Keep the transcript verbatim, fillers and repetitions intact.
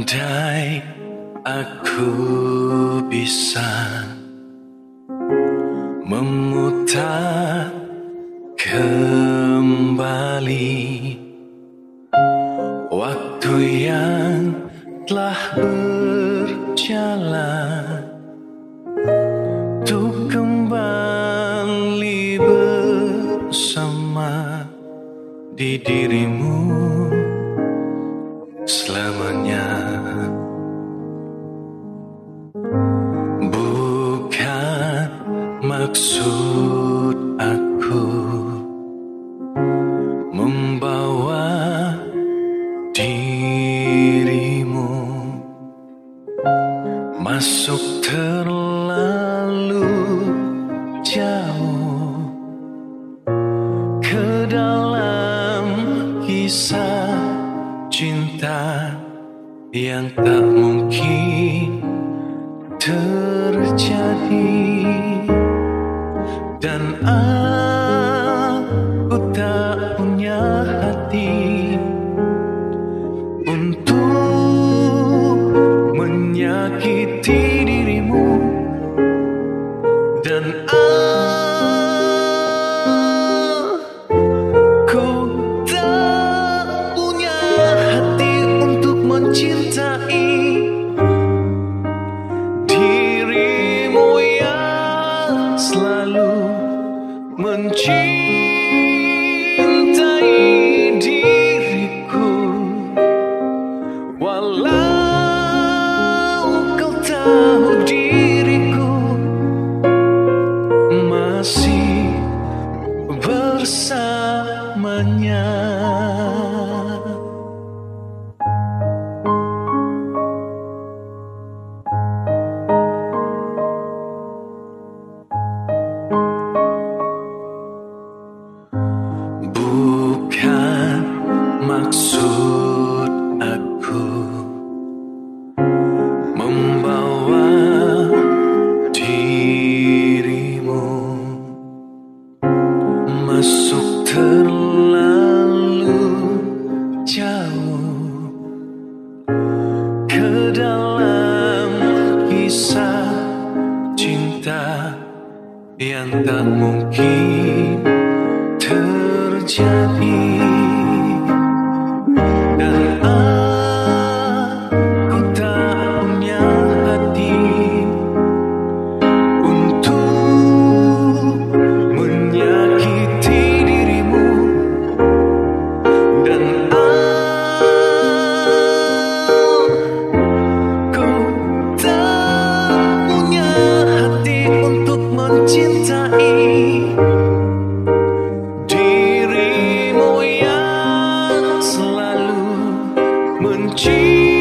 Andai aku bisa memutar kembali waktu yang telah berjalan, untuk kembali bersama di dirimu selamanya. Bukan maksud aku membawa dirimu masuk terlalu jauh ke dalam kisah cinta yang tak mungkin terjadi, dan aku tak punya hati untuk menyakiti dirimu, dan aku tak punya hati untuk mencintai dirimu yang selalu mencintai diriku. Walau kau tahu diriku masih bersamanya. Bukan maksud aku membawa dirimu masuk terlalu jauh ke dalam kisah cinta yang tak mungkin terjadi, dan aku tak punya hati untuk menyakiti dirimu, dan aku tak punya hati untuk mencintai dirimu yang selalu mencintai.